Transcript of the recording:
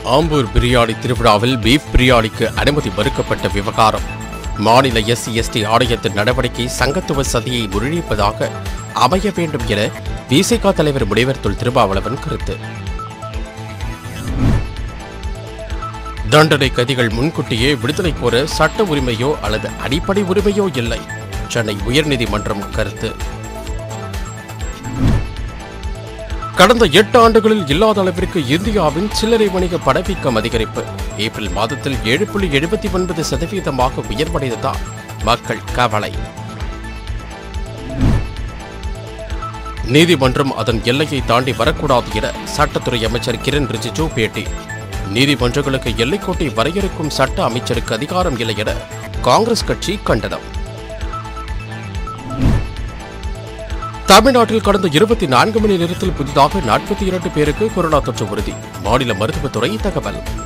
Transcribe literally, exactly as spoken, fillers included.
ஆம்பூர் பிரியாணி திருவிழாவில் பீஃப் பிரியாணிக்கு அனுமதி மறுக்கப்பட்ட விவகாரம். மாநில எஸ்சி எஸ்டி ஆணையத்தின் நடவடிக்கை சங்கத்துவ சதியை முறியடிப்பதாக அமைய வேண்டும் என விசிக தலைவர் முனைவர் தொல் திருமாவளவன் கருத்து. தண்டனை கைதிகள் முன்கூட்டியே விடுதலை கோர சட்ட உரிமையோ அல்லது அடிப்படை உரிமையோ இல்லை. சென்னை உயர்நீதிமன்றம் கருத்து. கடந்த எட்டு ஆண்டுகளில் இல்லாத அளவிற்கு இந்தியாவின் சில்லறை வணிக பணவீக்கம் அதிகரிப்பு. ஏப்ரல் மாதத்தில் ஏழு புள்ளி எழுபத்தி ஒன்பது சதவீதமாக உயர்வடைந்ததால் மக்கள் கவலை. நீதிமன்றம் அதன் எல்லையை தாண்டி வரக்கூடாது என சட்டத்துறை அமைச்சர் கிரண் ரிஜிஜு பேட்டி. நீதிமன்றங்களுக்கு எல்லைக்கோட்டை வரையறுக்கும் சட்ட அமைச்சருக்கு அதிகாரம் இல்லை என காங்கிரஸ் கட்சி கண்டனம். தமிழ்நாட்டில் கடந்த இருபத்தி நான்கு மணி நேரத்தில் புதிதாக நாற்பத்தி இரண்டு பேருக்கு கொரோனா தொற்று உறுதி. மாநில மருத்துவத்துறை தகவல்.